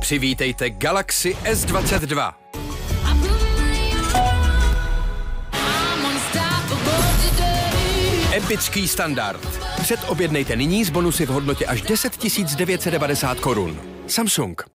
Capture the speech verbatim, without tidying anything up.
Přivítejte Galaxy S dvacet dva. Epický standard. Předobjednejte nyní s bonusy v hodnotě až deset tisíc devět set devadesát korun. Samsung.